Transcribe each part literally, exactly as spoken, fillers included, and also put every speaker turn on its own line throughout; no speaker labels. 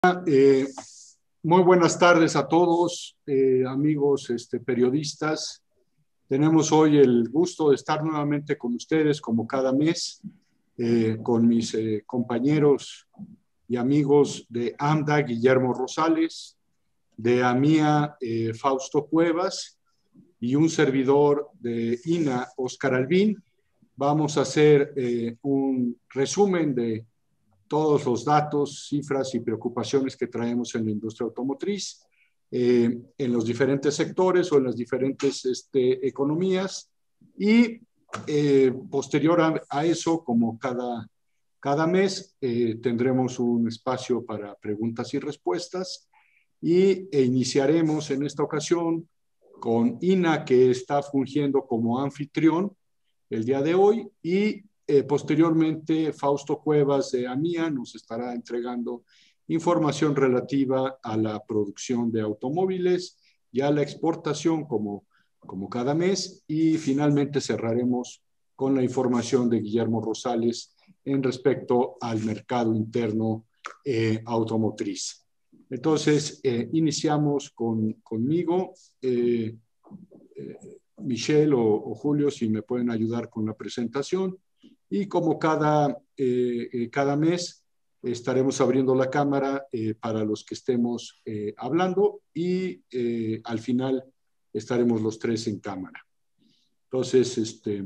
Eh, muy buenas tardes a todos, eh, amigos este, periodistas. Tenemos hoy el gusto de estar nuevamente con ustedes, como cada mes, eh, con mis eh, compañeros y amigos de AMDA, Guillermo Rosales, de AMIA, eh, Fausto Cuevas, y un servidor de INA, Oscar Albín. Vamos a hacer eh, un resumen de todos los datos, cifras y preocupaciones que traemos en la industria automotriz, eh, en los diferentes sectores o en las diferentes este, economías. Y eh, posterior a, a eso, como cada, cada mes, eh, tendremos un espacio para preguntas y respuestas y e iniciaremos en esta ocasión con INA, que está fungiendo como anfitrión el día de hoy, y Eh, posteriormente, Fausto Cuevas de AMIA nos estará entregando información relativa a la producción de automóviles y a la exportación como, como cada mes. Y finalmente cerraremos con la información de Guillermo Rosales en respecto al mercado interno eh, automotriz. Entonces, eh, iniciamos con, conmigo. Eh, eh, Michelle o, o Julio, si me pueden ayudar con la presentación. Y como cada, eh, cada mes estaremos abriendo la cámara eh, para los que estemos eh, hablando y eh, al final estaremos los tres en cámara. Entonces, este,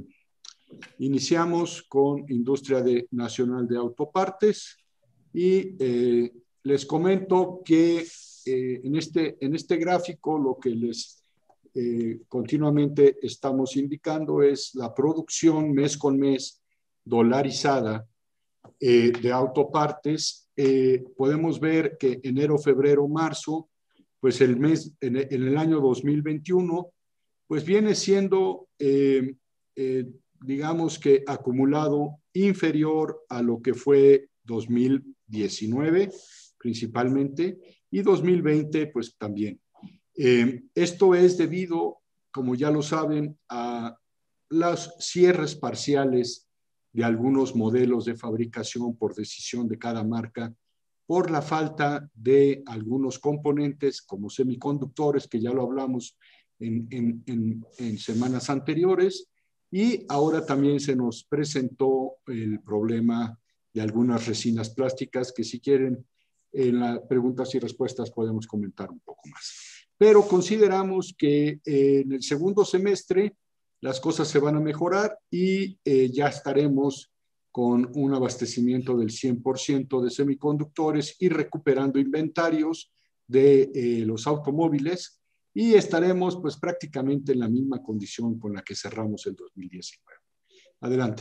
iniciamos con Industria de, Nacional de Autopartes y eh, les comento que eh, en, este, en este gráfico lo que les eh, continuamente estamos indicando es la producción mes con mes dolarizada eh, de autopartes. Eh, podemos ver que enero, febrero, marzo, pues el mes, en, en el año dos mil veintiuno, pues viene siendo, eh, eh, digamos que acumulado inferior a lo que fue dos mil diecinueve principalmente y dos mil veinte pues también. Eh, esto es debido, como ya lo saben, a los cierres parciales de algunos modelos de fabricación por decisión de cada marca, por la falta de algunos componentes como semiconductores, que ya lo hablamos en, en, en, en semanas anteriores, y ahora también se nos presentó el problema de algunas resinas plásticas que, si quieren, en las preguntas y respuestas podemos comentar un poco más. Pero consideramos que eh, en el segundo semestre las cosas se van a mejorar y eh, ya estaremos con un abastecimiento del cien por ciento de semiconductores y recuperando inventarios de eh, los automóviles, y estaremos pues prácticamente en la misma condición con la que cerramos el dos mil diecinueve. Adelante.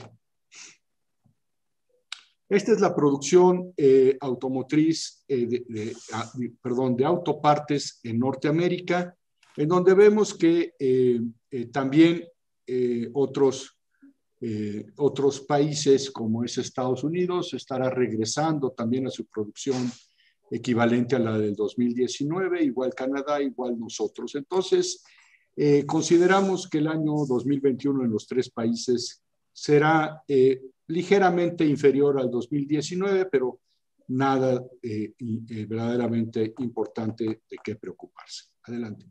Esta es la producción eh, automotriz, eh, de, de, ah, perdón, de autopartes en Norteamérica, en donde vemos que eh, eh, también eh, otros, eh, otros países como es Estados Unidos estará regresando también a su producción equivalente a la del dos mil diecinueve, igual Canadá, igual nosotros. Entonces, eh, consideramos que el año dos mil veintiuno en los tres países será eh, ligeramente inferior al dos mil diecinueve, pero nada eh, eh, verdaderamente importante de qué preocuparse. Adelante.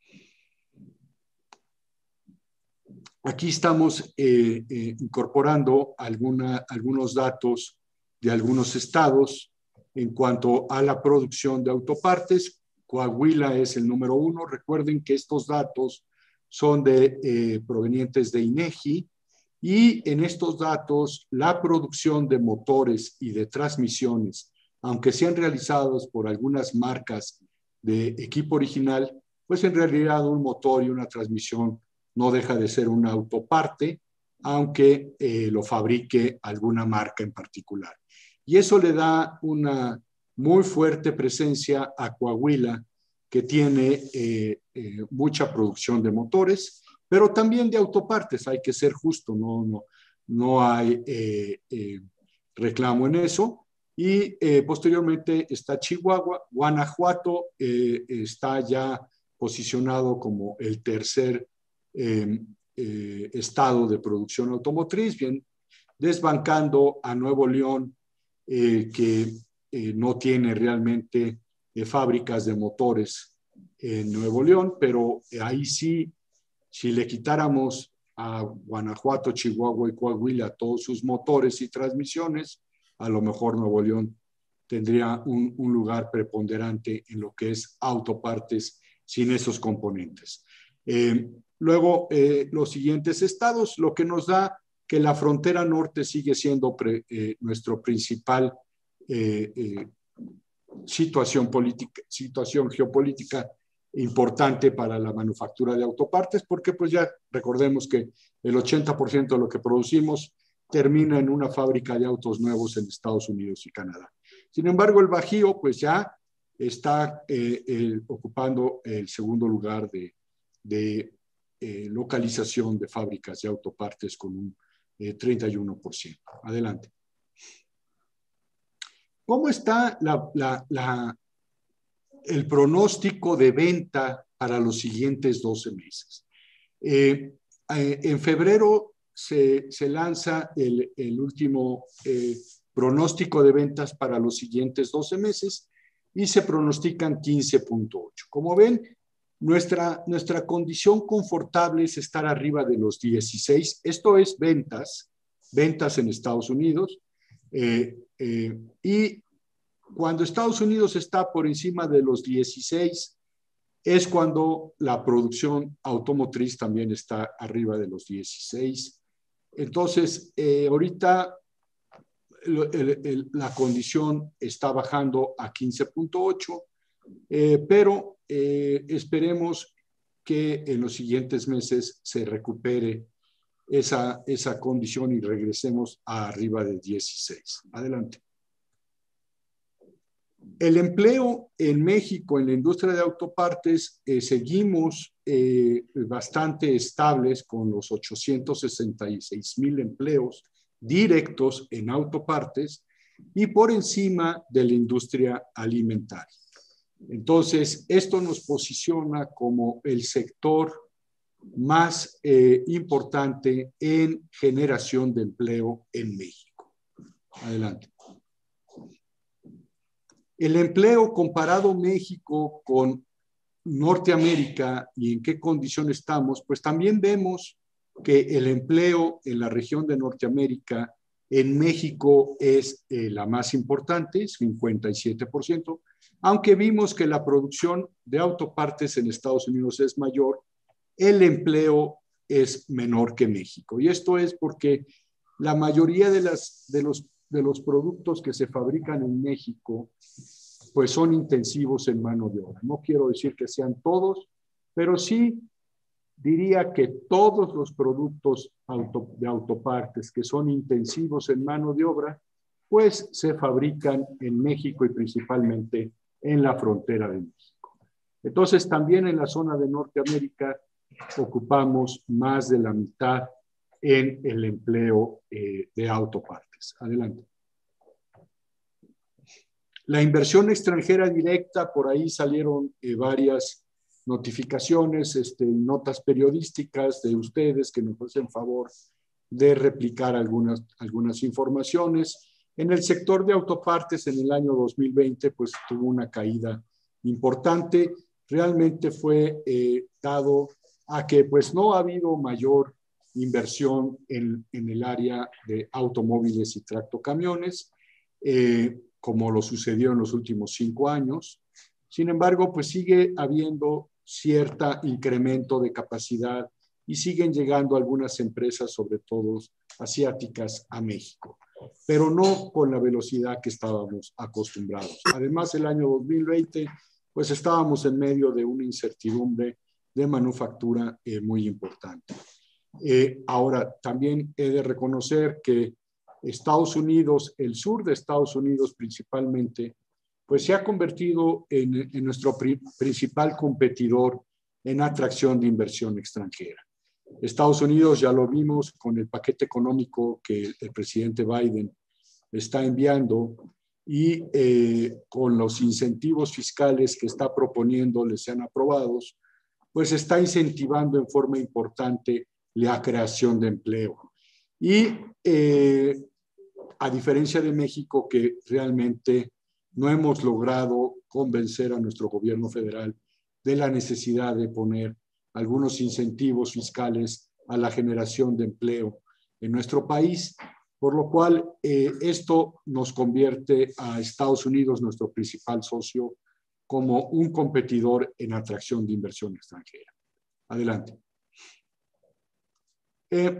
Aquí estamos eh, eh, incorporando alguna, algunos datos de algunos estados en cuanto a la producción de autopartes. Coahuila es el número uno. Recuerden que estos datos son de, eh, provenientes de INEGI, y en estos datos la producción de motores y de transmisiones, aunque sean realizados por algunas marcas de equipo original, pues en realidad un motor y una transmisión no deja de ser una autoparte, aunque eh, lo fabrique alguna marca en particular. Y eso le da una muy fuerte presencia a Coahuila, que tiene eh, eh, mucha producción de motores, pero también de autopartes. Hay que ser justo, no, no, no hay eh, eh, reclamo en eso. Y eh, posteriormente está Chihuahua. Guanajuato eh, está ya posicionado como el tercer eh, eh, estado de producción automotriz, bien, desbancando a Nuevo León, eh, que eh, no tiene realmente eh, fábricas de motores en Nuevo León, pero ahí sí, si le quitáramos a Guanajuato, Chihuahua y Coahuila todos sus motores y transmisiones, a lo mejor Nuevo León tendría un, un lugar preponderante en lo que es autopartes sin esos componentes. Eh, luego, eh, los siguientes estados, lo que nos da que la frontera norte sigue siendo pre, eh, nuestro principal eh, eh, situación política, situación geopolítica importante para la manufactura de autopartes, porque pues ya recordemos que el ochenta por ciento de lo que producimos termina en una fábrica de autos nuevos en Estados Unidos y Canadá. Sin embargo, el Bajío pues ya está eh, eh, ocupando el segundo lugar de, de eh, localización de fábricas de autopartes con un eh, treinta y uno por ciento. Adelante. ¿Cómo está la, la, la, el pronóstico de venta para los siguientes doce meses? Eh, eh, en febrero se, se lanza el, el último eh, pronóstico de ventas para los siguientes doce meses y se pronostican quince punto ocho. Como ven, nuestra, nuestra condición confortable es estar arriba de los dieciséis. Esto es ventas, ventas en Estados Unidos. Eh, eh, y cuando Estados Unidos está por encima de los dieciséis, es cuando la producción automotriz también está arriba de los dieciséis. Entonces, eh, ahorita el, el, el, la condición está bajando a quince punto ocho, eh, pero eh, esperemos que en los siguientes meses se recupere esa, esa condición y regresemos a arriba de dieciséis. Adelante. El empleo en México en la industria de autopartes eh, seguimos eh, bastante estables con los ochocientos sesenta y seis mil empleos directos en autopartes y por encima de la industria alimentaria. Entonces, esto nos posiciona como el sector más eh, importante en generación de empleo en México. Adelante. El empleo comparado México con Norteamérica y en qué condición estamos, pues también vemos que el empleo en la región de Norteamérica en México es eh, la más importante, cincuenta y siete por ciento, aunque vimos que la producción de autopartes en Estados Unidos es mayor, el empleo es menor que México. Y esto es porque la mayoría de, las, de, los, de los productos que se fabrican en México pues son intensivos en mano de obra. No quiero decir que sean todos, pero sí diría que todos los productos auto, de autopartes que son intensivos en mano de obra, pues se fabrican en México y principalmente en la frontera de México. Entonces, también en la zona de Norteamérica ocupamos más de la mitad en el empleo eh, de autopartes. Adelante. La inversión extranjera directa, por ahí salieron eh, varias notificaciones, este, notas periodísticas de ustedes que nos hacen favor de replicar algunas, algunas informaciones. En el sector de autopartes en el año dos mil veinte, pues tuvo una caída importante. Realmente fue eh, dado a que pues no ha habido mayor inversión en, en el área de automóviles y tractocamiones. Eh, como lo sucedió en los últimos cinco años. Sin embargo, pues sigue habiendo cierto incremento de capacidad y siguen llegando algunas empresas, sobre todo asiáticas, a México, pero no con la velocidad que estábamos acostumbrados. Además, el año dos mil veinte, pues estábamos en medio de una incertidumbre de manufactura eh, muy importante. Eh, ahora, también he de reconocer que Estados Unidos, el sur de Estados Unidos principalmente, pues se ha convertido en, en nuestro pri principal competidor en atracción de inversión extranjera. Estados Unidos, ya lo vimos con el paquete económico que el presidente Biden está enviando y eh, con los incentivos fiscales que está proponiendo, les sean aprobados, pues está incentivando en forma importante la creación de empleo. Y eh, a diferencia de México, que realmente no hemos logrado convencer a nuestro gobierno federal de la necesidad de poner algunos incentivos fiscales a la generación de empleo en nuestro país, por lo cual eh, esto nos convierte a Estados Unidos, nuestro principal socio, como un competidor en atracción de inversión extranjera. Adelante. Eh,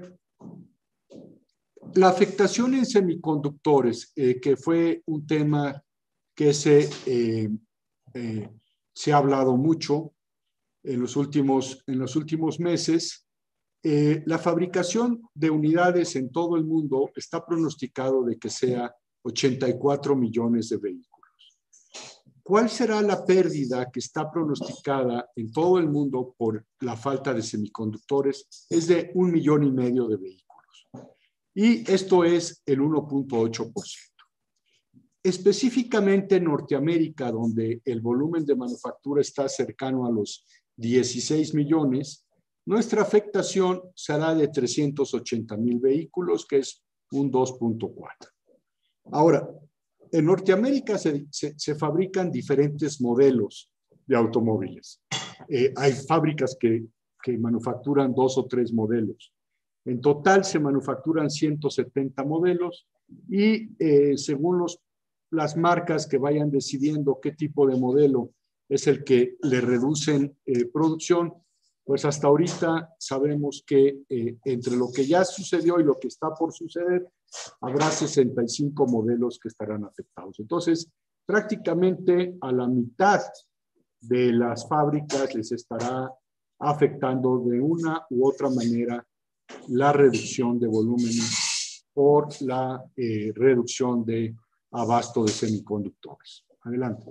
la afectación en semiconductores, eh, que fue un tema que se, eh, eh, se ha hablado mucho en los últimos, en los últimos meses. Eh, la fabricación de unidades en todo el mundo está pronosticado de que sea ochenta y cuatro millones de vehículos. ¿Cuál será la pérdida que está pronosticada en todo el mundo por la falta de semiconductores? Es de un millón y medio de vehículos. Y esto es el uno punto ocho por ciento. Específicamente en Norteamérica, donde el volumen de manufactura está cercano a los dieciséis millones, nuestra afectación será de trescientos ochenta mil vehículos, que es un dos punto cuatro. Ahora, en Norteamérica se, se, se fabrican diferentes modelos de automóviles. Eh, hay fábricas que, que manufacturan dos o tres modelos. En total se manufacturan ciento setenta modelos y eh, según los, las marcas que vayan decidiendo qué tipo de modelo es el que le reducen eh, producción, pues hasta ahorita sabemos que eh, entre lo que ya sucedió y lo que está por suceder, habrá sesenta y cinco modelos que estarán afectados. Entonces, prácticamente a la mitad de las fábricas les estará afectando de una u otra manera la reducción de volúmenes por la eh, reducción de abasto de semiconductores. Adelante.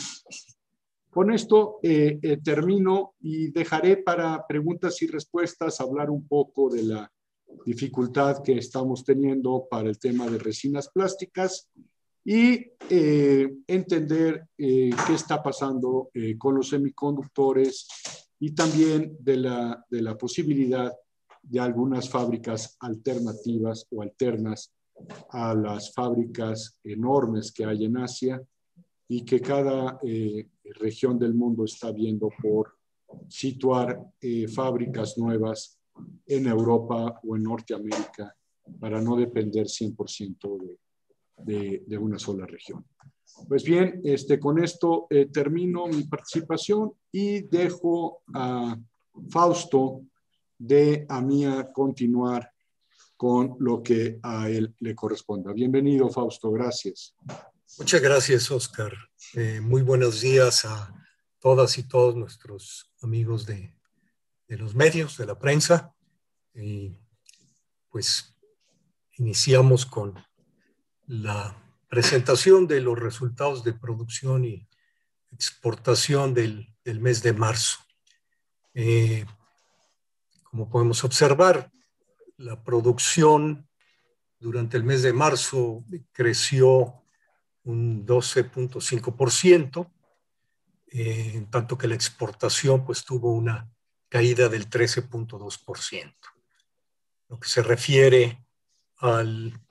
Con esto eh, eh, termino y dejaré para preguntas y respuestas hablar un poco de la dificultad que estamos teniendo para el tema de resinas plásticas y eh, entender eh, qué está pasando eh, con los semiconductores y también de la, de la posibilidad de algunas fábricas alternativas o alternas a las fábricas enormes que hay en Asia y que cada eh, región del mundo está viendo por situar eh, fábricas nuevas en Europa o en Norteamérica para no depender cien por ciento de, de, de una sola región. Pues bien, este, con esto eh, termino mi participación y dejo a Fausto de a mí a continuar con lo que a él le corresponda. Bienvenido, Fausto, gracias.
Muchas gracias, Oscar. Eh, muy buenos días a todas y todos nuestros amigos de, de los medios, de la prensa. Y pues iniciamos con la presentación de los resultados de producción y exportación del, del mes de marzo. Eh, como podemos observar, la producción durante el mes de marzo creció un doce punto cinco por ciento, eh, en tanto que la exportación pues tuvo una caída del trece punto dos por ciento. Lo que se refiere a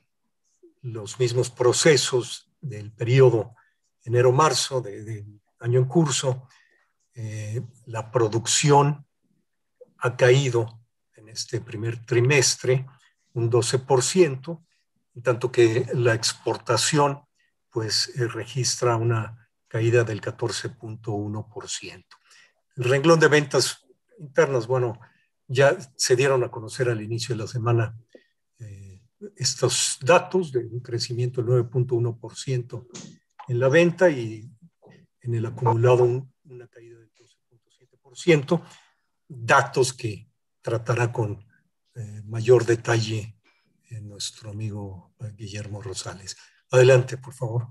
los mismos procesos del periodo enero-marzo del de año en curso, eh, la producción ha caído en este primer trimestre un doce por ciento, en tanto que la exportación pues eh, registra una caída del catorce punto uno por ciento. El renglón de ventas internas, bueno, ya se dieron a conocer al inicio de la semana eh, estos datos de un crecimiento del nueve punto uno por ciento en la venta y en el acumulado un, una caída del doce punto siete por ciento, datos que tratará con eh, mayor detalle eh, nuestro amigo eh, Guillermo Rosales. Adelante, por favor.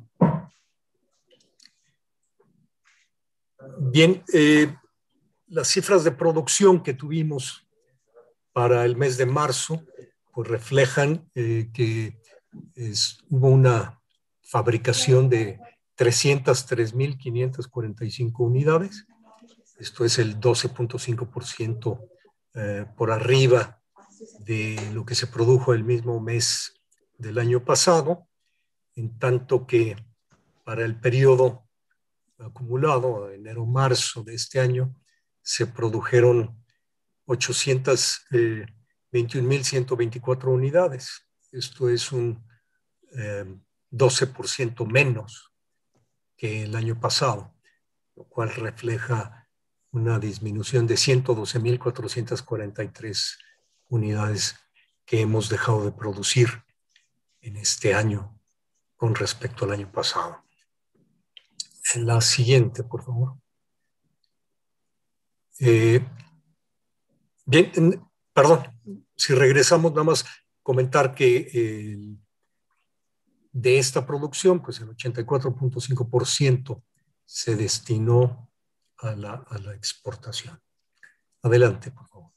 Bien, eh, las cifras de producción que tuvimos para el mes de marzo pues reflejan eh, que es, hubo una fabricación de trescientas tres mil quinientas cuarenta y cinco unidades. Esto es el doce punto cinco por ciento eh, por arriba de lo que se produjo el mismo mes del año pasado, en tanto que para el periodo acumulado, enero-marzo de este año, se produjeron ochocientas veintiún mil ciento veinticuatro unidades. Esto es un eh, doce por ciento menos que el año pasado, lo cual refleja una disminución de ciento doce mil cuatrocientas cuarenta y tres unidades que hemos dejado de producir en este año con respecto al año pasado. En la siguiente, por favor. Eh, bien, perdón, si regresamos, nada más comentar que eh, de esta producción, pues el ochenta y cuatro punto cinco por ciento se destinó a la, a la exportación. Adelante, por favor.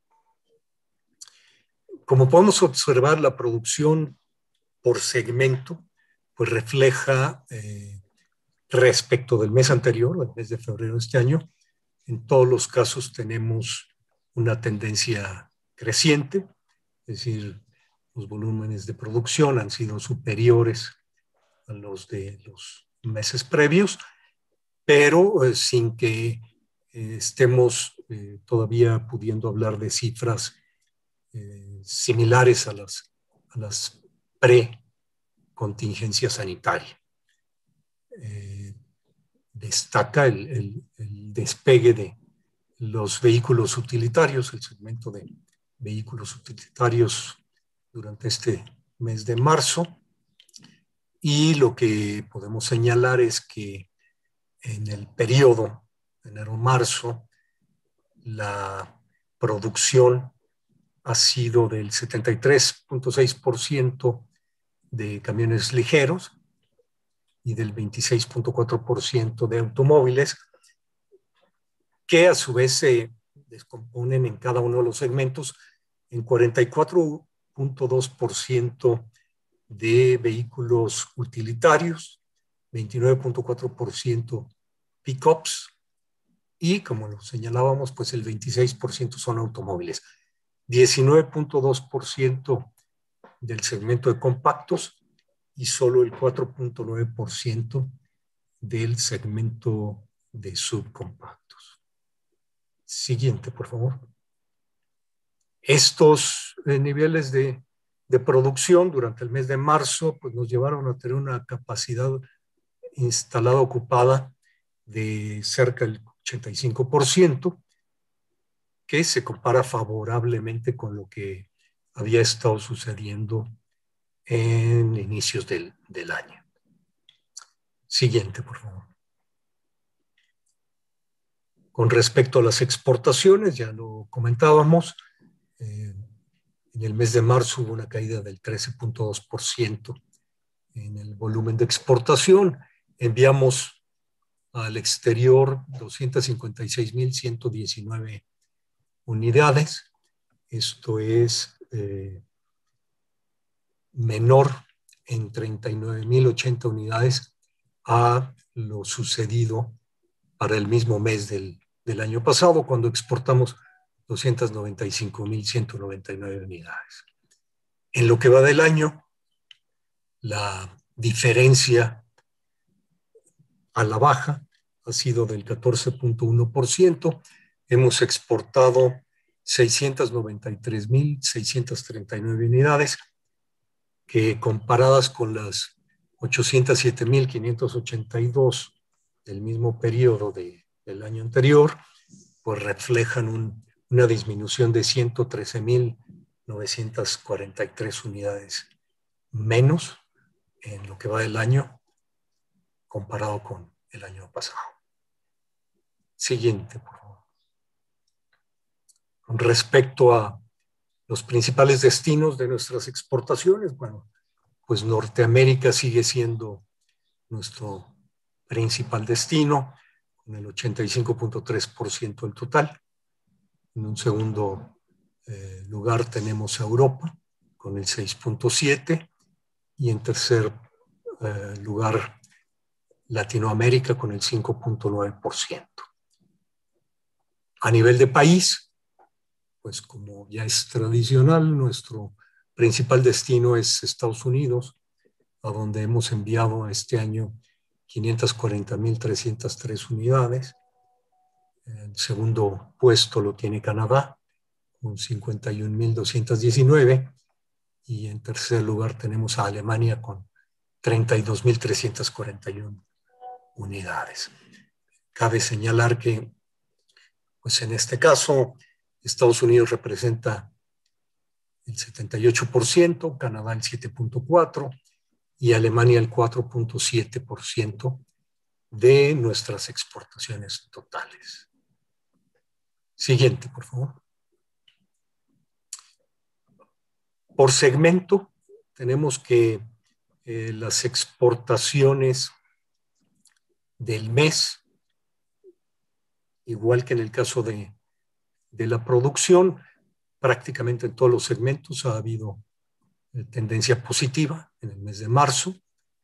Como podemos observar, la producción por segmento pues refleja eh, respecto del mes anterior, el mes de febrero de este año, en todos los casos tenemos una tendencia creciente, es decir, los volúmenes de producción han sido superiores a los de los meses previos, pero eh, sin que eh, estemos eh, todavía pudiendo hablar de cifras eh, similares a las, a las pre-contingencia sanitaria. Eh, destaca el, el, el despegue de los vehículos utilitarios, el segmento de vehículos utilitarios durante este mes de marzo, y lo que podemos señalar es que en el periodo enero-marzo la producción ha sido del setenta y tres punto seis por ciento de camiones ligeros y del veintiséis punto cuatro por ciento de automóviles, que a su vez se descomponen en cada uno de los segmentos en cuarenta y cuatro punto dos por ciento de vehículos utilitarios, veintinueve punto cuatro por ciento pickups y, como lo señalábamos, pues el veintiséis por ciento son automóviles. diecinueve punto dos por ciento del segmento de compactos y solo el cuatro punto nueve por ciento del segmento de subcompactos. Siguiente, por favor. Estos eh, niveles de, de producción durante el mes de marzo pues, nos llevaron a tener una capacidad instalada ocupada de cerca del ochenta y cinco por ciento, que se compara favorablemente con lo que había estado sucediendo en inicios del, del año. Siguiente, por favor. Con respecto a las exportaciones, ya lo comentábamos, eh, en el mes de marzo hubo una caída del trece punto dos por ciento en el volumen de exportación. Enviamos al exterior doscientas cincuenta y seis mil ciento diecinueve unidades. Esto es eh, menor en treinta y nueve mil ochenta unidades a lo sucedido para el mismo mes del, del año pasado, cuando exportamos doscientas noventa y cinco mil ciento noventa y nueve unidades. En lo que va del año, la diferencia a la baja ha sido del catorce punto uno por ciento. Hemos exportado seiscientas noventa y tres mil seiscientas treinta y nueve unidades, que comparadas con las ochocientas siete mil quinientas ochenta y dos del mismo periodo de, del año anterior, pues reflejan un, una disminución de ciento trece mil novecientas cuarenta y tres unidades menos en lo que va del año comparado con el año pasado. Siguiente, por favor. Con respecto a los principales destinos de nuestras exportaciones, bueno, pues Norteamérica sigue siendo nuestro principal destino, con el ochenta y cinco punto tres por ciento del total. En un segundo eh, lugar tenemos a Europa, con el seis punto siete por ciento, y en tercer eh, lugar Latinoamérica, con el cinco punto nueve por ciento. A nivel de país, pues como ya es tradicional, nuestro principal destino es Estados Unidos, a donde hemos enviado este año quinientas cuarenta mil trescientas tres unidades. El segundo puesto lo tiene Canadá, con cincuenta y un mil doscientas diecinueve. Y en tercer lugar tenemos a Alemania con treinta y dos mil trescientas cuarenta y una unidades. Cabe señalar que, pues en este caso, Estados Unidos representa el setenta y ocho por ciento, Canadá el siete punto cuatro por ciento y Alemania el cuatro punto siete por ciento de nuestras exportaciones totales. Siguiente, por favor. Por segmento, tenemos que eh, las exportaciones del mes, igual que en el caso de, de la producción, prácticamente en todos los segmentos ha habido eh, tendencia positiva en el mes de marzo.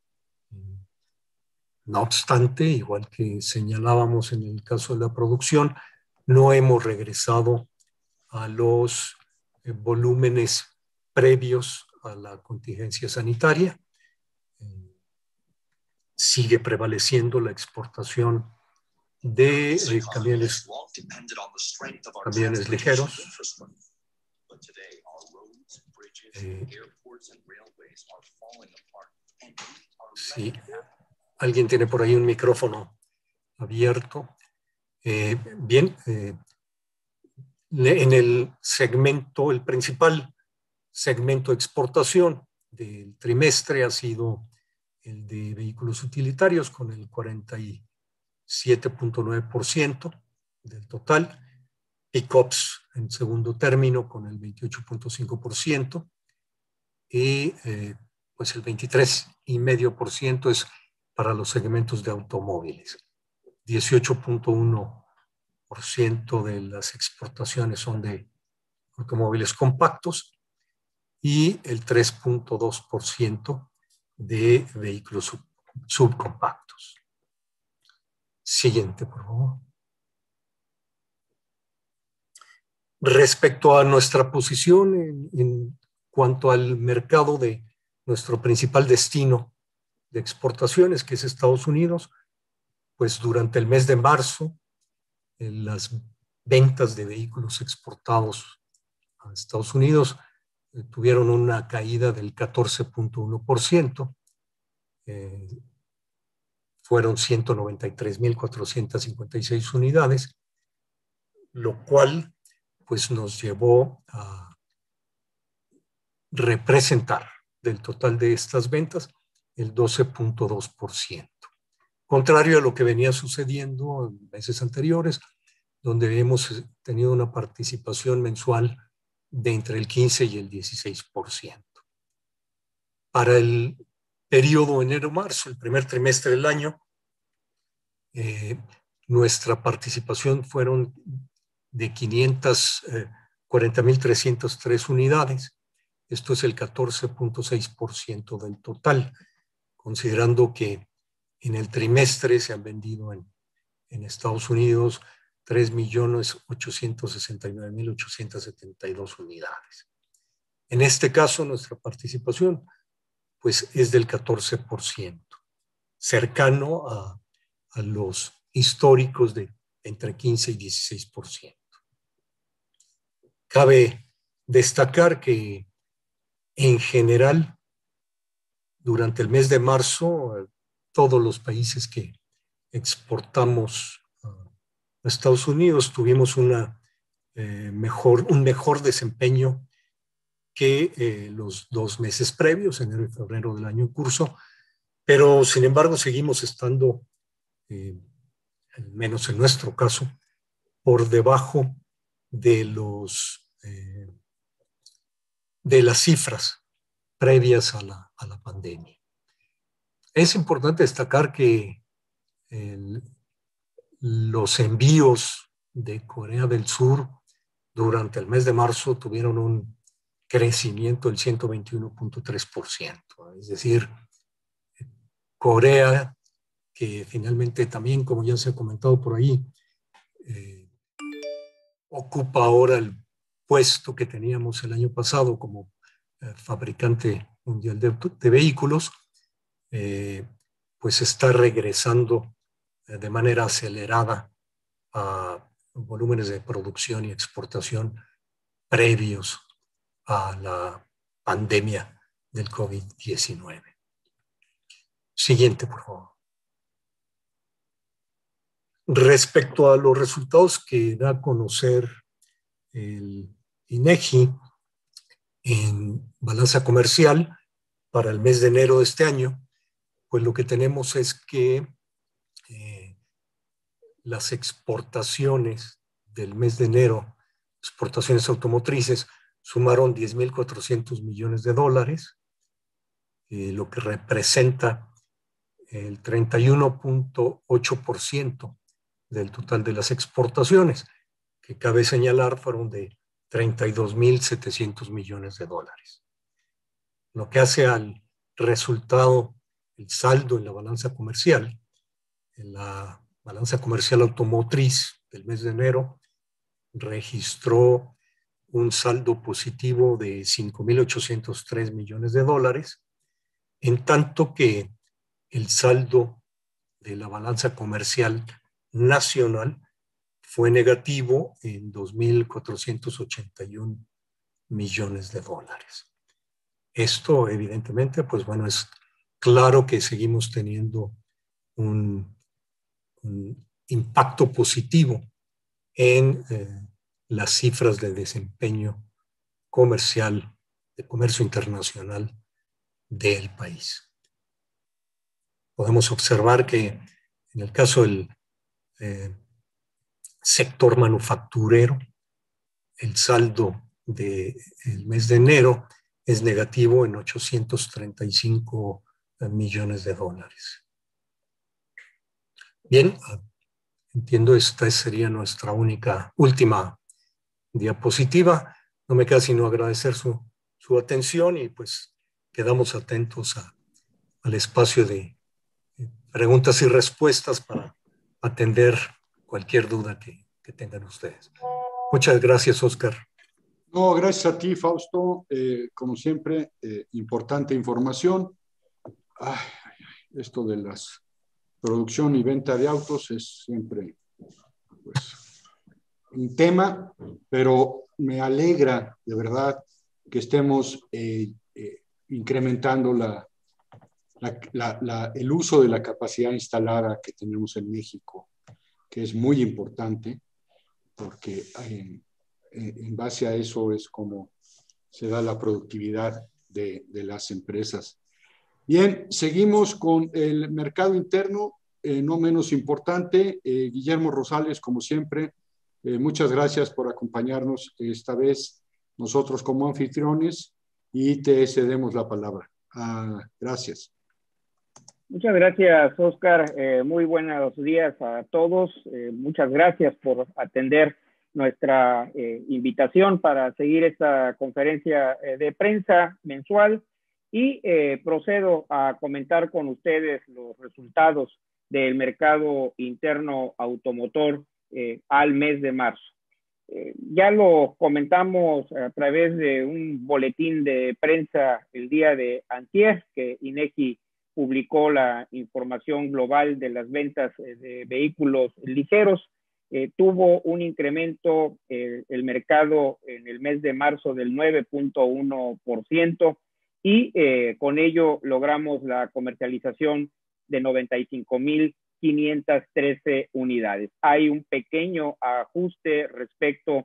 No obstante, igual que señalábamos en el caso de la producción, no hemos regresado a los eh, volúmenes previos a la contingencia sanitaria. Eh, sigue prevaleciendo la exportación de eh, camiones, camiones ligeros. Eh, sí, alguien tiene por ahí un micrófono abierto. Eh, bien, eh, en el segmento, el principal segmento de exportación del trimestre ha sido el de vehículos utilitarios con el cuarenta y siete punto nueve por ciento del total, pickups en segundo término con el veintiocho punto cinco por ciento y eh, pues el veintitrés punto cinco por ciento es para los segmentos de automóviles. dieciocho punto uno por ciento de las exportaciones son de automóviles compactos y el tres punto dos por ciento de vehículos sub, subcompactos. Siguiente, por favor. Respecto a nuestra posición en, en cuanto al mercado de nuestro principal destino de exportaciones, que es Estados Unidos, pues durante el mes de marzo, en las ventas de vehículos exportados a Estados Unidos eh, tuvieron una caída del catorce punto uno por ciento. Eh, fueron ciento noventa y tres mil cuatrocientas cincuenta y seis unidades, lo cual pues nos llevó a representar del total de estas ventas el doce punto dos por ciento. Contrario a lo que venía sucediendo en meses anteriores, donde hemos tenido una participación mensual de entre el quince y el dieciséis por ciento. Para el periodo enero-marzo, el primer trimestre del año, eh, nuestra participación fueron de quinientas cuarenta mil trescientas tres unidades. Esto es el catorce punto seis por ciento del total, considerando que en el trimestre se han vendido en, en Estados Unidos tres millones ochocientos sesenta y nueve mil ochocientas setenta y dos unidades. En este caso, nuestra participación pues, es del catorce por ciento, cercano a, a los históricos de entre quince y dieciséis por ciento. Cabe destacar que, en general, durante el mes de marzo, todos los países que exportamos a Estados Unidos tuvimos una, eh, mejor, un mejor desempeño que eh, los dos meses previos, enero y febrero del año en curso, pero sin embargo seguimos estando, eh, al menos en nuestro caso, por debajo de, los, eh, de las cifras previas a la, a la pandemia. Es importante destacar que el, los envíos de Corea del Sur durante el mes de marzo tuvieron un crecimiento del ciento veintiuno punto tres por ciento. Es decir, Corea, que finalmente también, como ya se ha comentado por ahí, eh, ocupa ahora el puesto que teníamos el año pasado como eh, fabricante mundial de, de vehículos, eh, pues está regresando eh, de manera acelerada a volúmenes de producción y exportación previos a la pandemia del COVID diecinueve. Siguiente, por favor. Respecto a los resultados que da a conocer el INEGI en balanza comercial para el mes de enero de este año, pues lo que tenemos es que eh, las exportaciones del mes de enero, exportaciones automotrices, sumaron diez mil cuatrocientos millones de dólares, eh, lo que representa el treinta y uno punto ocho por ciento del total de las exportaciones, que cabe señalar fueron de treinta y dos mil setecientos millones de dólares. Lo que hace al resultado, el saldo en la balanza comercial, en la balanza comercial automotriz del mes de enero, registró un saldo positivo de cinco mil ochocientos tres millones de dólares, en tanto que el saldo de la balanza comercial nacional fue negativo en dos mil cuatrocientos ochenta y un millones de dólares. Esto, evidentemente, pues bueno, es claro que seguimos teniendo un, un impacto positivo en eh, las cifras de desempeño comercial, de comercio internacional del país. Podemos observar que en el caso del eh, sector manufacturero, el saldo del mes de enero es negativo en ochocientos treinta y cinco millones de dólares. Bien, entiendo esta sería nuestra única, última diapositiva. No me queda sino agradecer su, su atención y pues quedamos atentos a, al espacio de preguntas y respuestas para atender cualquier duda que, que tengan ustedes. Muchas gracias, Oscar.
No, gracias a ti, Fausto. Eh, como siempre, eh, importante información. Ay, esto de la producción y venta de autos es siempre pues, un tema, pero me alegra de verdad que estemos eh, eh, incrementando la, la, la, la, el uso de la capacidad instalada que tenemos en México, que es muy importante, porque eh, en base a eso es como se da la productividad de, de las empresas. Bien, seguimos con el mercado interno, eh, no menos importante. Eh, Guillermo Rosales, como siempre, eh, muchas gracias por acompañarnos esta vez nosotros como anfitriones y te cedemos la palabra. Ah, gracias.
Muchas gracias, Oscar. Eh, muy buenos días a todos. Eh, muchas gracias por atender nuestra eh, invitación para seguir esta conferencia eh, de prensa mensual y eh, procedo a comentar con ustedes los resultados del mercado interno automotor eh, al mes de marzo. Eh, ya lo comentamos a través de un boletín de prensa el día de antier, que INEGI publicó la información global de las ventas de vehículos ligeros. Eh, tuvo un incremento eh, el mercado en el mes de marzo del nueve punto uno por ciento y eh, con ello logramos la comercialización de noventa y cinco mil quinientas trece unidades. Hay un pequeño ajuste respecto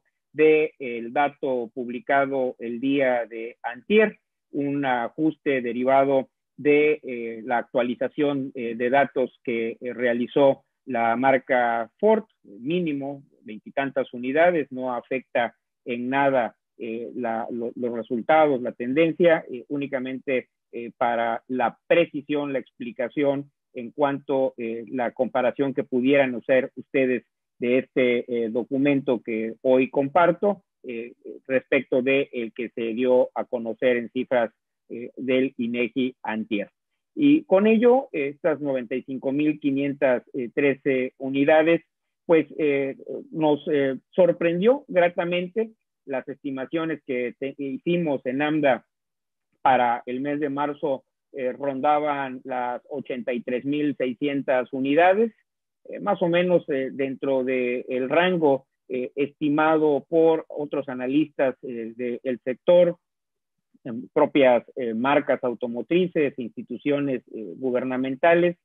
del dato publicado el día de antier, un ajuste derivado de eh, la actualización eh, de datos que eh, realizó la marca Ford, mínimo veintitantas unidades, no afecta en nada eh, la, lo, los resultados, la tendencia, eh, únicamente eh, para la precisión, la explicación en cuanto eh, la comparación que pudieran hacer ustedes de este eh, documento que hoy comparto eh, respecto de el que se dio a conocer en cifras eh, del INEGI antier. Y con ello, estas noventa y cinco mil quinientas trece unidades, pues eh, nos eh, sorprendió gratamente las estimaciones que te, hicimos en AMDA para el mes de marzo eh, rondaban las ochenta y tres mil seiscientas unidades, eh, más o menos eh, dentro del rango eh, estimado por otros analistas eh, del sector, propias eh, marcas automotrices, instituciones eh, gubernamentales,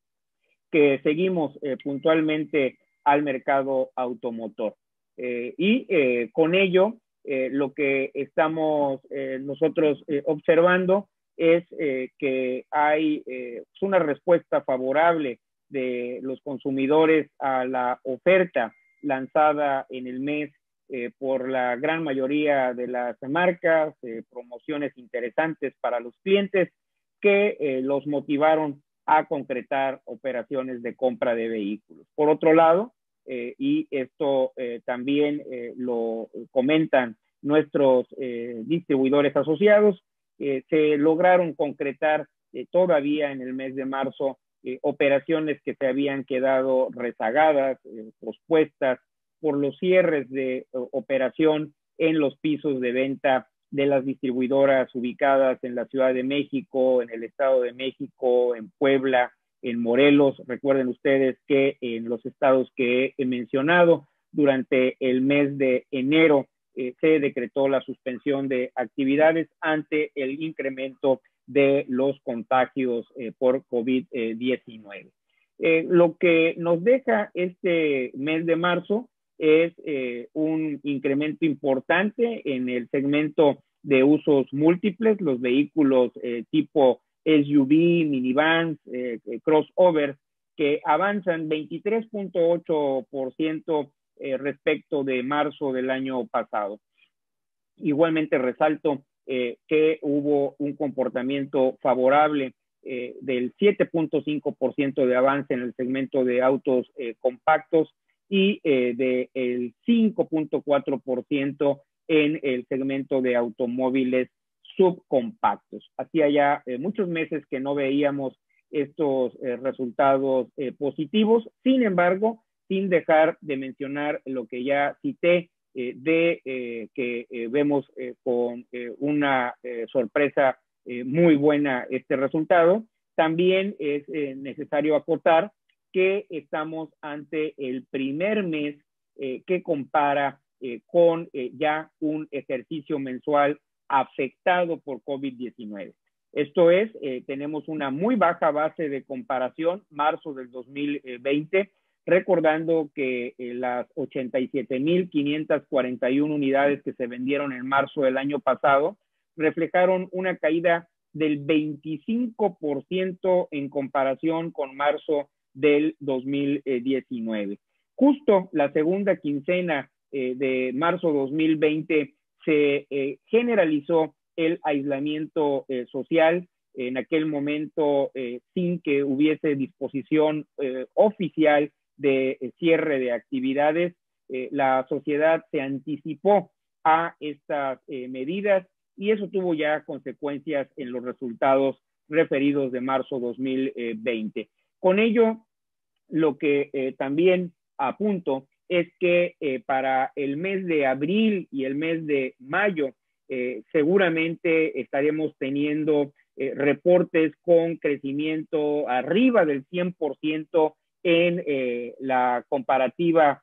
que seguimos eh, puntualmente al mercado automotor. Eh, y eh, con ello, eh, lo que estamos eh, nosotros eh, observando es eh, que hay eh, una respuesta favorable de los consumidores a la oferta lanzada en el mes eh, por la gran mayoría de las marcas, eh, promociones interesantes para los clientes que eh, los motivaron a concretar operaciones de compra de vehículos. Por otro lado, eh, y esto eh, también eh, lo comentan nuestros eh, distribuidores asociados, eh, se lograron concretar eh, todavía en el mes de marzo eh, operaciones que se habían quedado rezagadas, eh, pospuestas por los cierres de eh, operación en los pisos de venta de las distribuidoras ubicadas en la Ciudad de México, en el Estado de México, en Puebla, en Morelos. Recuerden ustedes que en los estados que he mencionado, durante el mes de enero eh, se decretó la suspensión de actividades ante el incremento de los contagios eh, por COVID diecinueve. Eh, lo que nos deja este mes de marzo es eh, un incremento importante en el segmento de usos múltiples, los vehículos eh, tipo S U V, minivans, eh, crossover, que avanzan veintitrés punto ocho por ciento eh, respecto de marzo del año pasado. Igualmente resalto eh, que hubo un comportamiento favorable eh, del siete punto cinco por ciento de avance en el segmento de autos eh, compactos y eh, del cinco punto cuatro por ciento en el segmento de automóviles subcompactos. Hacía ya eh, muchos meses que no veíamos estos eh, resultados eh, positivos, sin embargo, sin dejar de mencionar lo que ya cité, eh, de eh, que eh, vemos eh, con eh, una eh, sorpresa eh, muy buena este resultado. También es eh, necesario acotar que estamos ante el primer mes eh, que compara eh, con eh, ya un ejercicio mensual afectado por COVID diecinueve. Esto es, eh, tenemos una muy baja base de comparación, marzo del dos mil veinte, recordando que eh, las ochenta y siete mil quinientas cuarenta y una unidades que se vendieron en marzo del año pasado reflejaron una caída del veinticinco por ciento en comparación con marzo del dos mil diecinueve. Justo la segunda quincena eh, de marzo dos mil veinte se eh, generalizó el aislamiento eh, social, en aquel momento eh, sin que hubiese disposición eh, oficial de eh, cierre de actividades. Eh, la sociedad se anticipó a estas eh, medidas y eso tuvo ya consecuencias en los resultados referidos de marzo dos mil veinte. Con ello, lo que eh, también apunto es que eh, para el mes de abril y el mes de mayo eh, seguramente estaremos teniendo eh, reportes con crecimiento arriba del cien por ciento en eh, la comparativa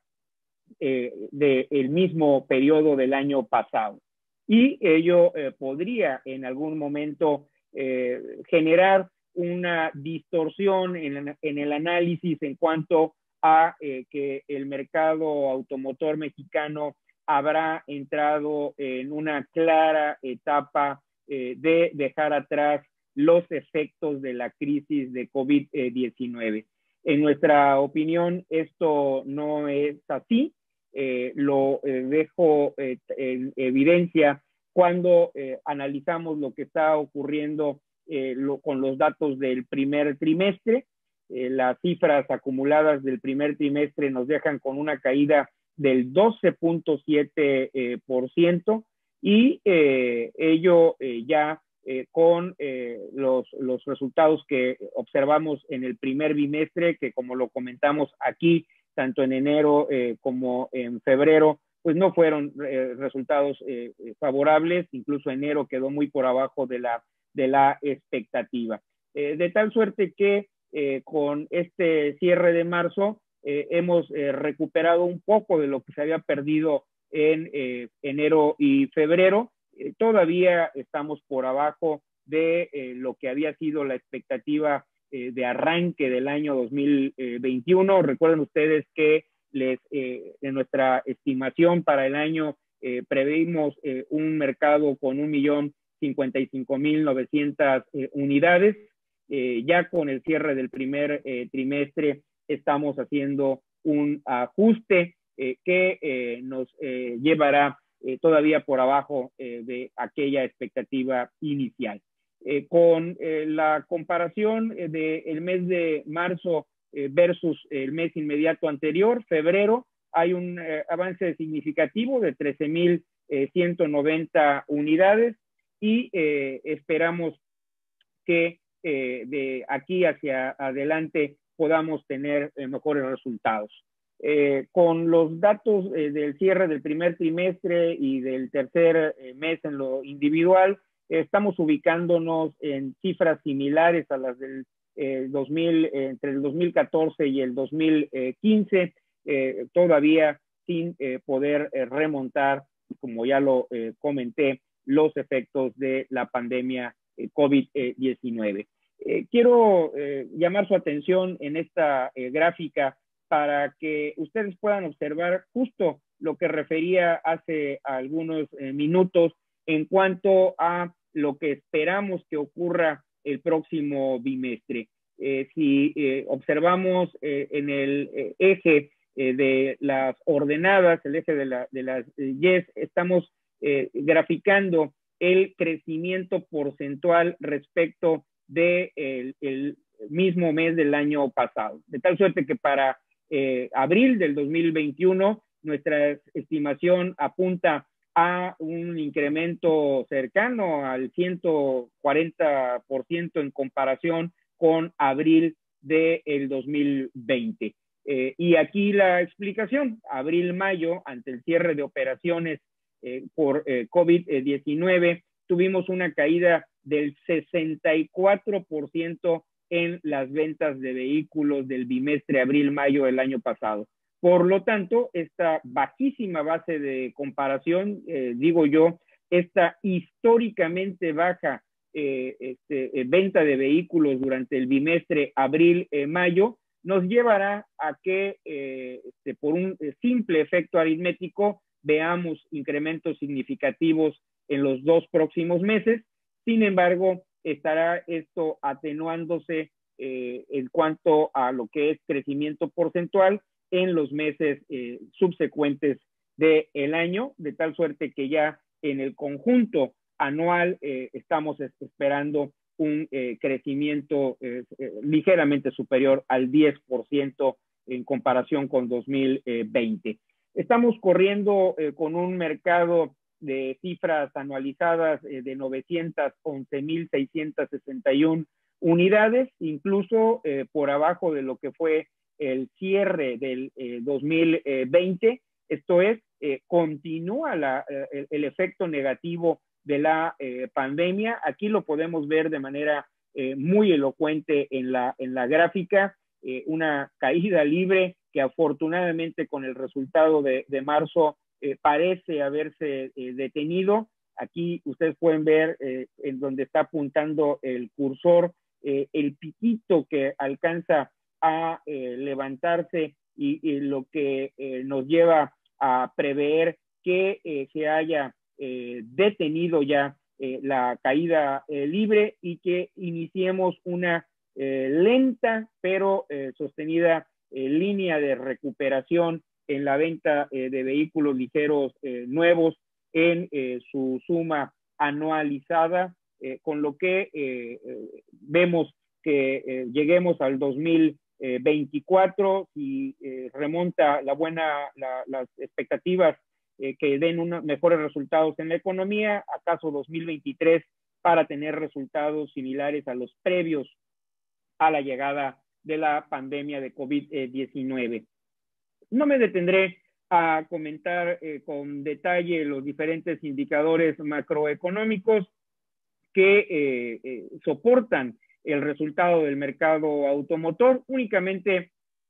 eh, del mismo periodo del año pasado. Y ello eh, podría en algún momento eh, generar una distorsión en, en el análisis en cuanto a eh, que el mercado automotor mexicano habrá entrado en una clara etapa eh, de dejar atrás los efectos de la crisis de COVID diecinueve. En nuestra opinión, esto no es así. Eh, lo eh, dejo eh, en evidencia cuando eh, analizamos lo que está ocurriendo Eh, lo, con los datos del primer trimestre. Eh, las cifras acumuladas del primer trimestre nos dejan con una caída del doce punto siete por ciento eh, y eh, ello eh, ya eh, con eh, los, los resultados que observamos en el primer bimestre, que como lo comentamos aquí, tanto en enero eh, como en febrero, pues no fueron eh, resultados eh, favorables. Incluso enero quedó muy por abajo de la de la expectativa. Eh, de tal suerte que eh, con este cierre de marzo eh, hemos eh, recuperado un poco de lo que se había perdido en eh, enero y febrero. Eh, todavía estamos por abajo de eh, lo que había sido la expectativa eh, de arranque del año dos mil veintiuno. Recuerden ustedes que les, eh, en nuestra estimación para el año eh, preveímos eh, un mercado con un millón cincuenta y cinco mil novecientas eh, unidades. Eh, ya con el cierre del primer eh, trimestre estamos haciendo un ajuste eh, que eh, nos eh, llevará eh, todavía por abajo eh, de aquella expectativa inicial. Eh, con eh, la comparación eh, del mes de marzo eh, versus el mes inmediato anterior, febrero, hay un eh, avance significativo de trece mil ciento noventa unidades y eh, esperamos que eh, de aquí hacia adelante podamos tener eh, mejores resultados. Eh, con los datos eh, del cierre del primer trimestre y del tercer eh, mes en lo individual, eh, estamos ubicándonos en cifras similares a las del eh, dos mil, eh, entre el dos mil catorce y el dos mil quince, eh, todavía sin eh, poder eh, remontar, como ya lo eh, comenté, los efectos de la pandemia eh, COVID diecinueve. Eh, quiero eh, llamar su atención en esta eh, gráfica para que ustedes puedan observar justo lo que refería hace algunos eh, minutos en cuanto a lo que esperamos que ocurra el próximo bimestre. Eh, si eh, observamos eh, en el eh, eje eh, de las ordenadas, el eje de, la, de las eh, Y, estamos eh, graficando el crecimiento porcentual respecto del de el mismo mes del año pasado. De tal suerte que para eh, abril del dos mil veintiuno, nuestra estimación apunta a un incremento cercano al ciento cuarenta por ciento en comparación con abril del dos mil veinte. Eh, y aquí la explicación, abril-mayo, ante el cierre de operaciones eh, por eh, COVID diecinueve, tuvimos una caída del sesenta y cuatro por ciento en las ventas de vehículos del bimestre abril-mayo del año pasado. Por lo tanto, esta bajísima base de comparación, eh, digo yo, esta históricamente baja eh, este, eh, venta de vehículos durante el bimestre abril-mayo, nos llevará a que eh, este, por un simple efecto aritmético veamos incrementos significativos en los dos próximos meses. Sin embargo, estará esto atenuándose eh, en cuanto a lo que es crecimiento porcentual en los meses eh, subsecuentes del año, de tal suerte que ya en el conjunto anual eh, estamos esperando un eh, crecimiento eh, eh, ligeramente superior al diez por ciento en comparación con dos mil veinte. Estamos corriendo eh, con un mercado de cifras anualizadas eh, de novecientas once mil seiscientas sesenta y una unidades, incluso eh, por abajo de lo que fue el cierre del eh, dos mil veinte. Esto es, eh, continúa la, eh, el efecto negativo de la eh, pandemia. Aquí lo podemos ver de manera eh, muy elocuente en la, en la gráfica, eh, una caída libre que afortunadamente con el resultado de, de marzo eh, parece haberse eh, detenido. Aquí ustedes pueden ver eh, en donde está apuntando el cursor, eh, el piquito que alcanza a eh, levantarse y, y lo que eh, nos lleva a prever que eh, se haya eh, detenido ya eh, la caída eh, libre y que iniciemos una eh, lenta pero eh, sostenida eh, línea de recuperación en la venta eh, de vehículos ligeros eh, nuevos en eh, su suma anualizada, eh, con lo que eh, eh, vemos que eh, lleguemos al dos mil veinticuatro y eh, remonta la buena, la, las expectativas eh, que den unos mejores resultados en la economía, acaso dos mil veintitrés para tener resultados similares a los previos a la llegada de la pandemia de COVID diecinueve. No me detendré a comentar eh, con detalle los diferentes indicadores macroeconómicos que eh, eh, soportan el resultado del mercado automotor. Únicamente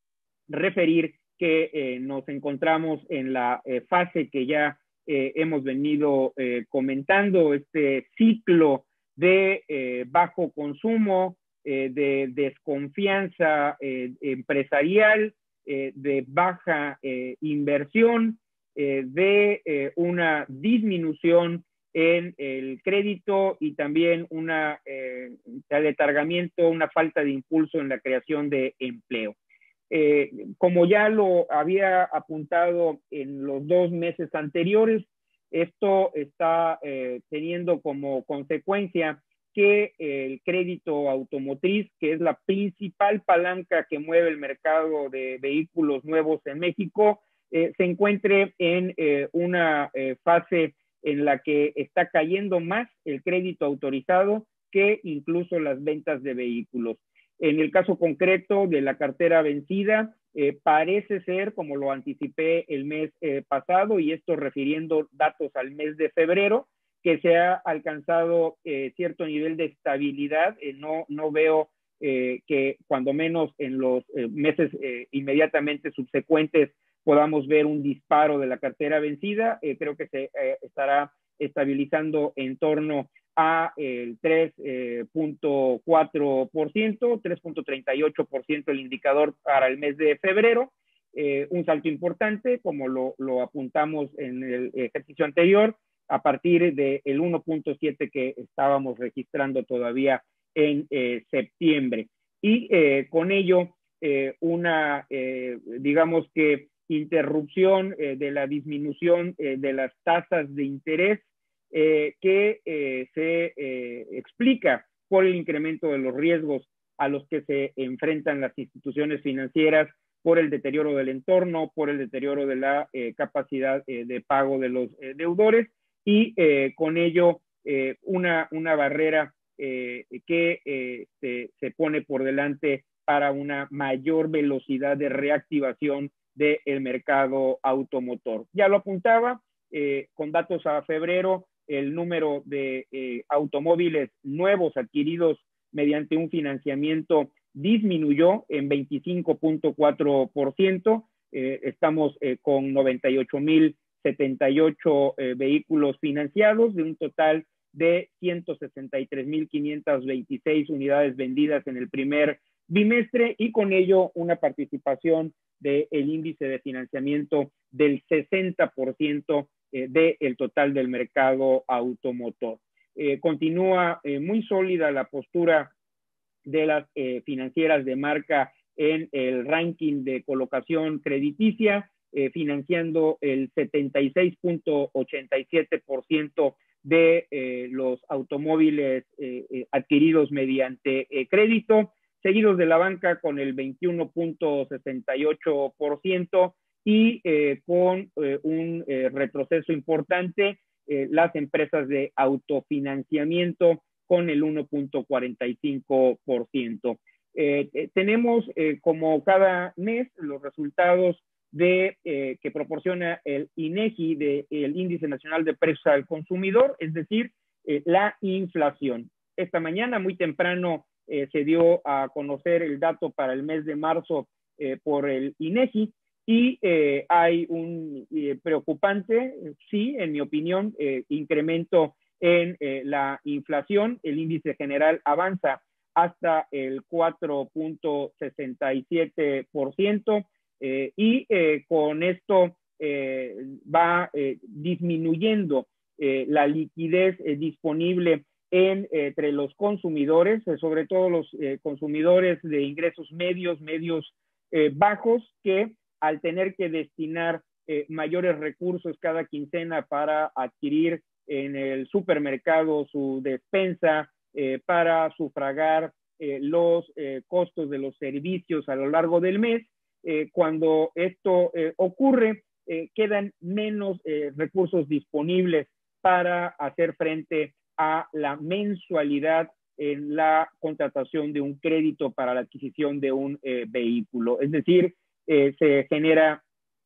referir que eh, nos encontramos en la eh, fase que ya eh, hemos venido eh, comentando, este ciclo de eh, bajo consumo, eh, de desconfianza eh, empresarial, eh, de baja eh, inversión, eh, de eh, una disminución en el crédito y también una eh, aletargamiento, una falta de impulso en la creación de empleo. Eh, como ya lo había apuntado en los dos meses anteriores, esto está eh, teniendo como consecuencia que el crédito automotriz, que es la principal palanca que mueve el mercado de vehículos nuevos en México, eh, se encuentre en eh, una eh, fase en la que está cayendo más el crédito autorizado que incluso las ventas de vehículos. En el caso concreto de la cartera vencida, eh, parece ser, como lo anticipé el mes eh, pasado, y esto refiriendo datos al mes de febrero, que se ha alcanzado eh, cierto nivel de estabilidad. Eh, no, no veo eh, que cuando menos en los eh, meses eh, inmediatamente subsecuentes podamos ver un disparo de la cartera vencida. Eh, creo que se eh, estará estabilizando en torno a el tres punto cuatro por ciento, tres punto treinta y ocho por ciento el indicador para el mes de febrero. Eh, un salto importante, como lo, lo apuntamos en el ejercicio anterior, a partir del uno punto siete que estábamos registrando todavía en eh, septiembre. Y eh, con ello, eh, una, eh, digamos que, interrupción eh, de la disminución eh, de las tasas de interés eh, que eh, se eh, explica por el incremento de los riesgos a los que se enfrentan las instituciones financieras, por el deterioro del entorno, por el deterioro de la eh, capacidad eh, de pago de los eh, deudores, y eh, con ello eh, una, una barrera eh, que eh, se, se pone por delante para una mayor velocidad de reactivación del mercado automotor. Ya lo apuntaba, eh, con datos a febrero, el número de eh, automóviles nuevos adquiridos mediante un financiamiento disminuyó en veinticinco punto cuatro por ciento. Eh, estamos eh, con noventa y ocho mil setenta y ocho eh, vehículos financiados, de un total de ciento sesenta y tres mil quinientas veintiséis unidades vendidas en el primer bimestre, y con ello una participación del índice de financiamiento del sesenta por ciento eh, del total del mercado automotor. Eh, continúa eh, muy sólida la postura de las eh, financieras de marca en el ranking de colocación crediticia, eh, financiando el setenta y seis punto ochenta y siete por ciento de eh, los automóviles eh, eh, adquiridos mediante eh, crédito, seguidos de la banca con el veintiuno punto sesenta y ocho por ciento, y eh, con eh, un eh, retroceso importante eh, las empresas de autofinanciamiento con el uno punto cuarenta y cinco por ciento. Eh, eh, tenemos eh, como cada mes los resultados de, eh, que proporciona el INEGI, de, el Índice Nacional de Precios al Consumidor, es decir, eh, la inflación. Esta mañana, muy temprano, eh, se dio a conocer el dato para el mes de marzo eh, por el INEGI, y eh, hay un eh, preocupante, sí, en mi opinión, eh, incremento en eh, la inflación. El índice general avanza hasta el cuatro punto sesenta y siete por ciento, eh, y eh, con esto eh, va eh, disminuyendo eh, la liquidez eh, disponible en, eh, entre los consumidores, eh, sobre todo los eh, consumidores de ingresos medios, medios eh, bajos, que al tener que destinar eh, mayores recursos cada quincena para adquirir en el supermercado su despensa, eh, para sufragar eh, los eh, costos de los servicios a lo largo del mes, eh, cuando esto eh, ocurre, eh, quedan menos eh, recursos disponibles para hacer frente a la mensualidad en la contratación de un crédito para la adquisición de un eh, vehículo. Es decir, eh, se genera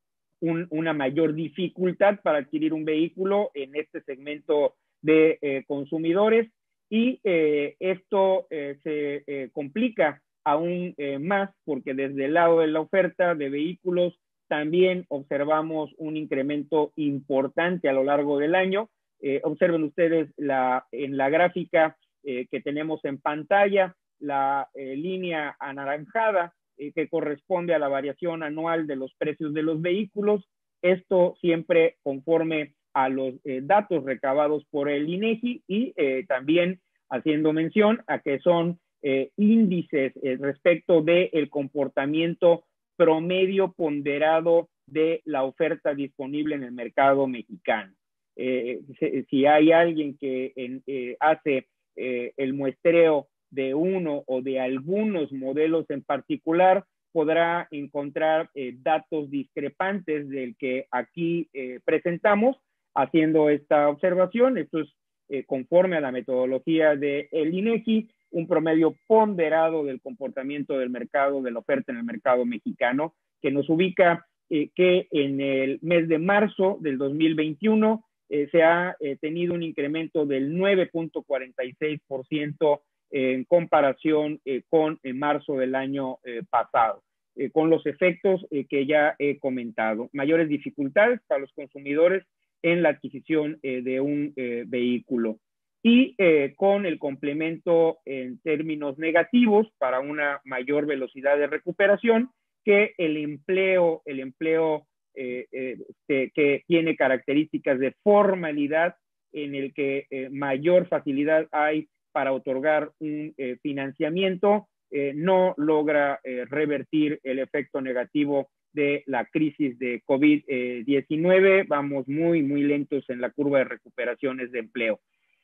un, una mayor dificultad para adquirir un vehículo en este segmento de eh, consumidores, y eh, esto eh, se eh, complica aún eh, más porque desde el lado de la oferta de vehículos también observamos un incremento importante a lo largo del año. Eh, observen ustedes la, en la gráfica eh, que tenemos en pantalla, la eh, línea anaranjada eh, que corresponde a la variación anual de los precios de los vehículos. Esto siempre conforme a los eh, datos recabados por el INEGI y eh, también haciendo mención a que son eh, índices eh, respecto del comportamiento promedio ponderado de la oferta disponible en el mercado mexicano. Eh, si, si hay alguien que en, eh, hace eh, el muestreo de uno o de algunos modelos en particular, podrá encontrar eh, datos discrepantes del que aquí eh, presentamos haciendo esta observación. Esto es eh, conforme a la metodología del INEGI, un promedio ponderado del comportamiento del mercado, de la oferta en el mercado mexicano, que nos ubica eh, que en el mes de marzo del dos mil veintiuno eh, se ha eh, tenido un incremento del nueve punto cuarenta y seis por ciento eh, en comparación eh, con en marzo del año eh, pasado, eh, con los efectos eh, que ya he comentado. Mayores dificultades para los consumidores en la adquisición eh, de un eh, vehículo. Y eh, con el complemento en términos negativos para una mayor velocidad de recuperación, que el empleo, el empleo eh, eh, que, que tiene características de formalidad, en el que eh, mayor facilidad hay para otorgar un eh, financiamiento, eh, no logra eh, revertir el efecto negativo de la crisis de COVID diecinueve. Vamos muy, muy lentos en la curva de recuperaciones de empleo.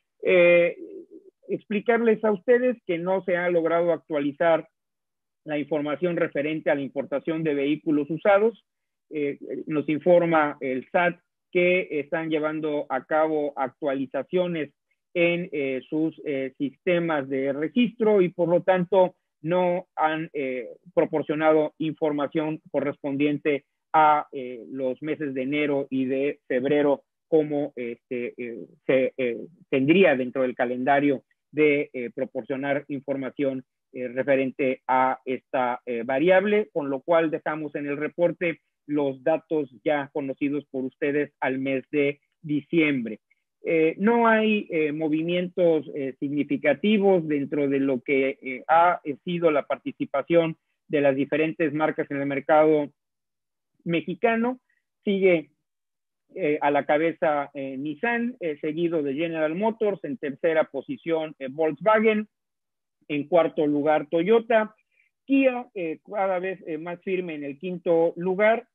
Eh, explicarles a ustedes que no se ha logrado actualizar la información referente a la importación de vehículos usados. Eh, nos informa el S A T que están llevando a cabo actualizaciones en eh, sus eh, sistemas de registro y por lo tanto no han eh, proporcionado información correspondiente a eh, los meses de enero y de febrero como este, eh, se eh, tendría dentro del calendario de eh, proporcionar información eh, referente a esta eh, variable, con lo cual dejamos en el reporte los datos ya conocidos por ustedes al mes de diciembre. Eh, no hay eh, movimientos eh, significativos dentro de lo que eh, ha sido la participación de las diferentes marcas en el mercado mexicano. Sigue eh, a la cabeza eh, Nissan, eh, seguido de General Motors, en tercera posición eh, Volkswagen, en cuarto lugar Toyota, Kia eh, cada vez eh, más firme en el quinto lugar,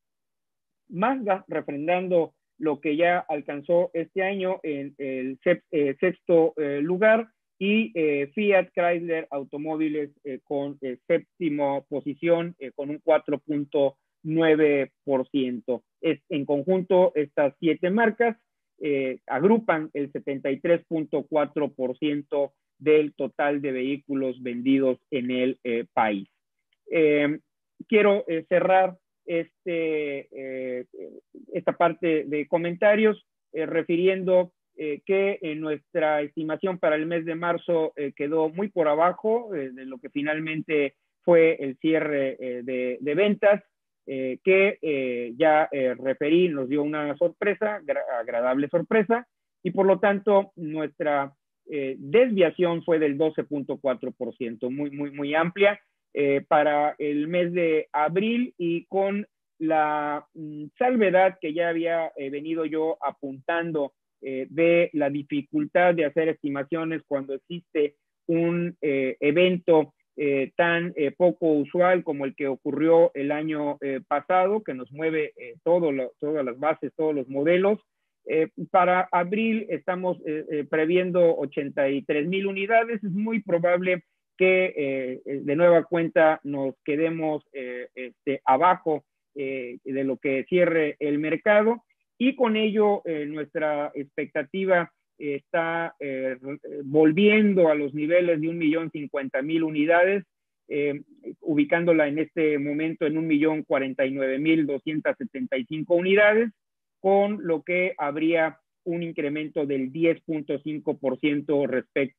Mazda refrendando lo que ya alcanzó este año en el sexto eh, lugar, y eh, Fiat Chrysler Automóviles eh, con eh, séptima posición eh, con un cuatro punto nueve por ciento. Es, en conjunto, estas siete marcas eh, agrupan el setenta y tres punto cuatro por ciento del total de vehículos vendidos en el eh, país. Eh, quiero eh, cerrar este, eh, esta parte de comentarios eh, refiriendo eh, que en nuestra estimación para el mes de marzo eh, quedó muy por abajo eh, de lo que finalmente fue el cierre eh, de, de ventas, eh, que eh, ya eh, referí, nos dio una sorpresa, agradable sorpresa, y por lo tanto nuestra eh, desviación fue del doce punto cuatro por ciento, muy, muy, muy amplia. Eh, para el mes de abril, y con la mm, salvedad que ya había eh, venido yo apuntando eh, de la dificultad de hacer estimaciones cuando existe un eh, evento eh, tan eh, poco usual como el que ocurrió el año eh, pasado, que nos mueve eh, todo lo, todas las bases, todos los modelos. Eh, para abril estamos eh, eh, previendo ochenta y tres mil unidades. Es muy probable que eh, de nueva cuenta nos quedemos eh, este, abajo eh, de lo que cierre el mercado, y con ello eh, nuestra expectativa eh, está eh, volviendo a los niveles de un millón cincuenta mil unidades, eh, ubicándola en este momento en un millón cuarenta y nueve mil doscientas setenta y cinco unidades, con lo que habría un incremento del diez punto cinco por ciento respecto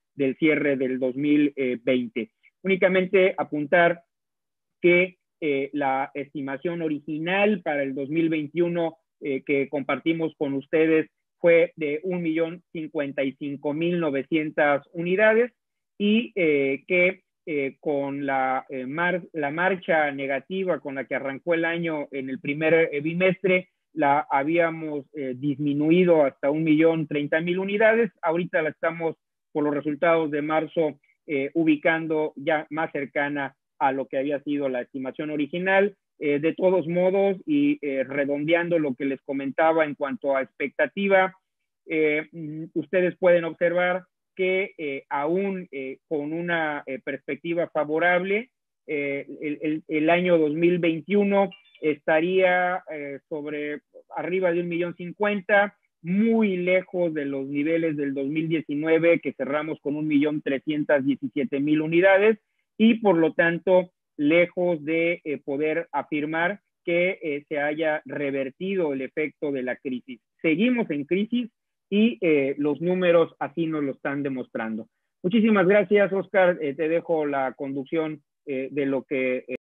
del cierre del dos mil veinte. Únicamente apuntar que eh, la estimación original para el dos mil veintiuno eh, que compartimos con ustedes fue de un millón cincuenta y cinco mil novecientas unidades y eh, que eh, con la, eh, mar la marcha negativa con la que arrancó el año en el primer eh, bimestre, la habíamos eh, disminuido hasta un millón treinta mil unidades. Ahorita la estamos, por los resultados de marzo, eh, ubicando ya más cercana a lo que había sido la estimación original. Eh, de todos modos, y eh, redondeando lo que les comentaba en cuanto a expectativa, eh, ustedes pueden observar que eh, aún eh, con una eh, perspectiva favorable, eh, el, el, el año dos mil veintiuno estaría eh, sobre arriba de un millón cincuenta, muy lejos de los niveles del dos mil diecinueve, que cerramos con un millón trescientas diecisiete mil unidades, y por lo tanto lejos de eh, poder afirmar que eh, se haya revertido el efecto de la crisis. Seguimos en crisis y eh, los números así nos lo están demostrando. Muchísimas gracias, Oscar. Eh, te dejo la conducción eh, de lo que... Eh,